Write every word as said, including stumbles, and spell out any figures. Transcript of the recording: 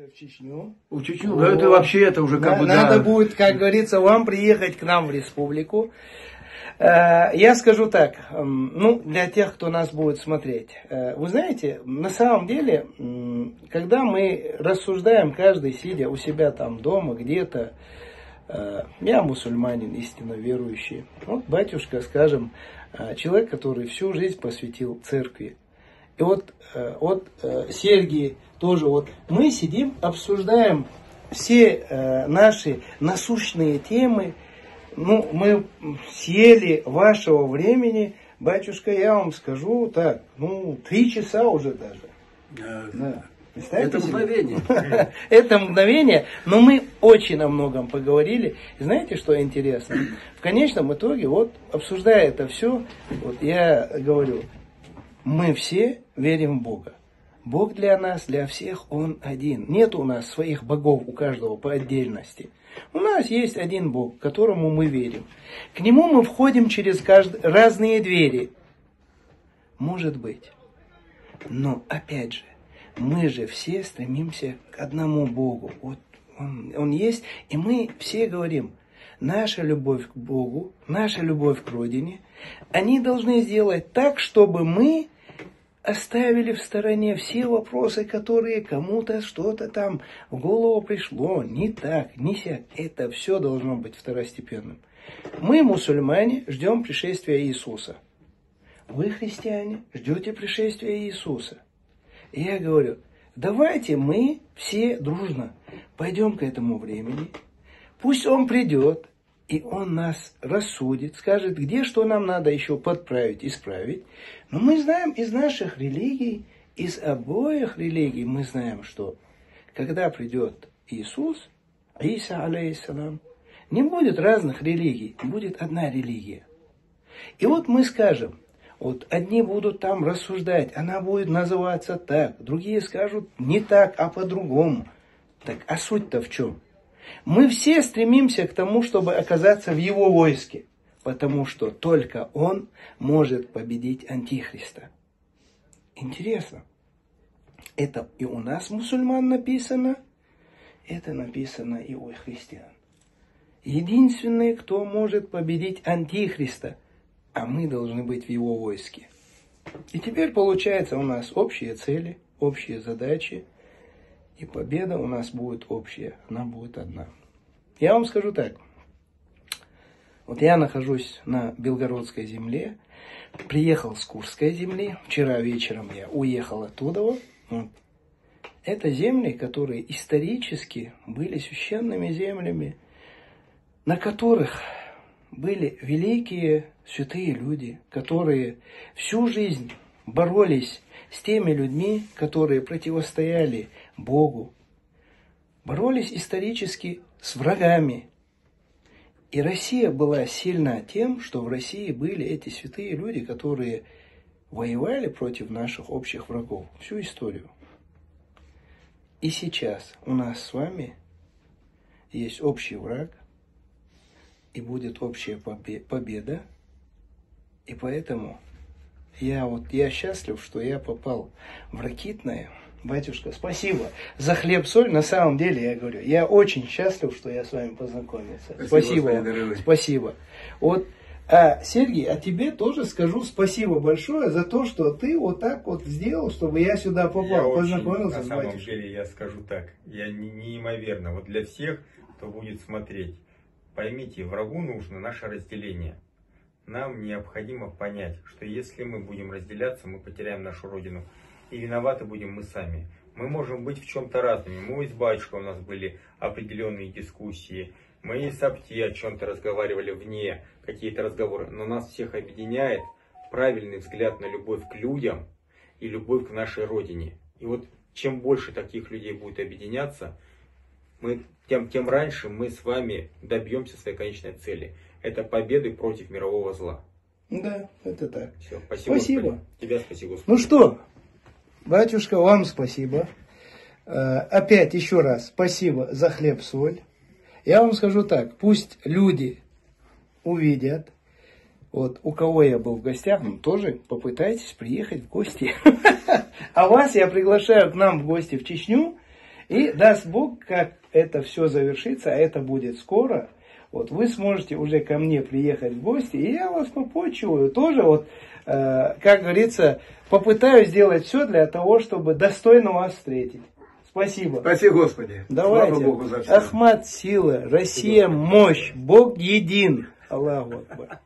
уже в Чечню. В Чечню, да, это вообще, это уже как да, бы, надо да. будет, как говорится, вам приехать к нам в республику. Я скажу так, ну, для тех, кто нас будет смотреть. Вы знаете, на самом деле, когда мы рассуждаем, каждый сидя у себя там дома, где-то, я мусульманин, истинно верующий. Вот батюшка, скажем, человек, который всю жизнь посвятил церкви. И вот, вот Сергий тоже, вот мы сидим, обсуждаем все наши насущные темы. Ну, мы съели вашего времени, батюшка, я вам скажу, так, ну, три часа уже даже. Да. Да. Это себе? мгновение. Это мгновение, но мы очень о многом поговорили. И знаете, что интересно? В конечном итоге, вот, обсуждая это все, вот я говорю, мы все верим в Бога. Бог для нас, для всех, Он один. Нет у нас своих богов, у каждого по отдельности. У нас есть один Бог, которому мы верим. К Нему мы входим через кажд... разные двери. Может быть. Но, опять же, мы же все стремимся к одному Богу. Вот Он, он есть, и мы все говорим, наша любовь к Богу, наша любовь к Родине, они должны сделать так, чтобы мы оставили в стороне все вопросы, которые кому-то что-то там в голову пришло. Не так, не сяк. Это все должно быть второстепенным. Мы, мусульмане, ждем пришествия Иисуса. Вы, христиане, ждете пришествия Иисуса. И я говорю, давайте мы все дружно пойдем к этому времени. Пусть Он придет, и Он нас рассудит, скажет, где что нам надо еще подправить, исправить. Но мы знаем из наших религий, из обоих религий, мы знаем, что когда придет Иисус, Иса, алейхиссалам, не будет разных религий, будет одна религия. И вот мы скажем, вот одни будут там рассуждать, она будет называться так, другие скажут не так, а по-другому. Так, а суть-то в чем? Мы все стремимся к тому, чтобы оказаться в Его войске, потому что только Он может победить Антихриста. Интересно. Это и у нас, мусульман, написано, это написано и у христиан. Единственный, кто может победить Антихриста, а мы должны быть в Его войске. И теперь получается у нас общие цели, общие задачи, и победа у нас будет общая, она будет одна. Я вам скажу так. Вот я нахожусь на Белгородской земле, приехал с Курской земли, вчера вечером я уехал оттуда. Вот. Это земли, которые исторически были священными землями, на которых были великие святые люди, которые всю жизнь боролись с теми людьми, которые противостояли Богу, боролись исторически с врагами. И Россия была сильна тем, что в России были эти святые люди, которые воевали против наших общих врагов всю историю. И сейчас у нас с вами есть общий враг, и будет общая победа. И поэтому я вот я счастлив, что я попал в Ракитное. Батюшка, спасибо за хлеб-соль. На самом деле, я говорю, я очень счастлив, что я с вами познакомился. Спасибо. Спасибо. Спасибо. Вот, а, Сергей, а тебе тоже скажу спасибо большое за то, что ты вот так вот сделал, чтобы я сюда попал, я познакомился очень, с батюшкой. На самом батюшкой. деле, я скажу так, я не, неимоверно, вот для всех, кто будет смотреть, поймите, врагу нужно наше разделение. Нам необходимо понять, что если мы будем разделяться, мы потеряем нашу Родину. И виноваты будем мы сами. Мы можем быть в чем-то разными. Мы с батюшкой, у нас были определенные дискуссии. Мы с Апти о чем-то разговаривали вне, какие-то разговоры. Но нас всех объединяет правильный взгляд на любовь к людям и любовь к нашей Родине. И вот чем больше таких людей будет объединяться, мы, тем, тем раньше мы с вами добьемся своей конечной цели. Это победы против мирового зла. Да, это так. Все, спасибо. Спасибо. Господи. Тебя спасибо, Господи. Ну что, батюшка, вам спасибо. Опять еще раз спасибо за хлеб-соль. Я вам скажу так, пусть люди увидят, вот у кого я был в гостях, ну, тоже попытайтесь приехать в гости. А вас я приглашаю к нам в гости в Чечню. И даст Бог, как это все завершится, а это будет скоро, вот вы сможете уже ко мне приехать в гости, и я вас попочиваю. Тоже вот, э, как говорится, попытаюсь сделать все для того, чтобы достойно вас встретить. Спасибо. Спасибо, Господи. Давайте. Слава Богу за все. Ахмад — сила, Россия — мощь, Бог един. Аллаху Акбар.